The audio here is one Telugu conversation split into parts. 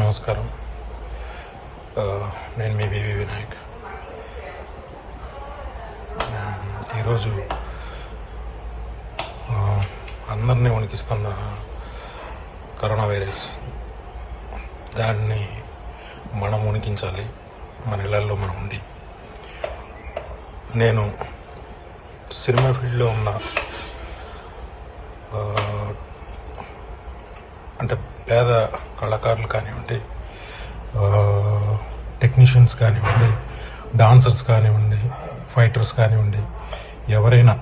నమస్కారం. నేను మీ వివి వినాయక్. ఈరోజు అందరినీ వణికిస్తున్న కరోనా వైరస్, దాన్ని మనం వణికించాలి. మన ఇళ్లలో మనం ఉండి. నేను సినిమా ఫీల్డ్లో ఉన్న అంటే పేద కళాకారులు కానివ్వండి, టెక్నీషియన్స్ కానివ్వండి, డాన్సర్స్ కానివ్వండి, ఫైటర్స్ కానివ్వండి, ఎవరైనా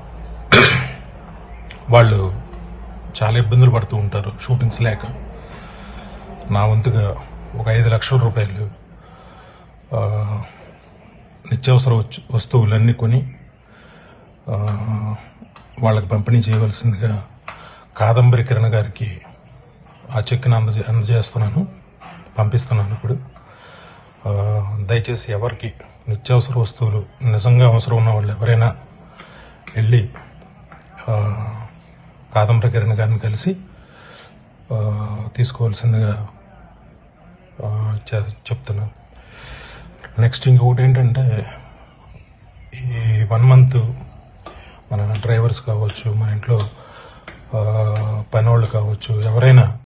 వాళ్ళు చాలా ఇబ్బందులు పడుతూ ఉంటారు షూటింగ్స్ లేక. నా వంతుగా ఒక 5 లక్షల రూపాయలు నిత్యావసర వస్తువులన్నీ కొని వాళ్ళకి పంపిణీ చేయవలసిందిగా కాదంబరి కిరణ్ గారికి ఆ చెక్ని అందజేస్తున్నాను, పంపిస్తున్నాను. ఇప్పుడు దయచేసి ఎవరికి నిత్యావసర వస్తువులు నిజంగా అవసరం ఉన్న వాళ్ళు ఎవరైనా వెళ్ళి కాదంబరి కిరణ్ గారిని కలిసి తీసుకోవాల్సిందిగా చెప్తున్నాను. నెక్స్ట్ ఇంకొకటి ఏంటంటే, ఈ 1 మంత్ మన డ్రైవర్స్ కావచ్చు, మన ఇంట్లో పనోళ్ళు కావచ్చు, ఎవరైనా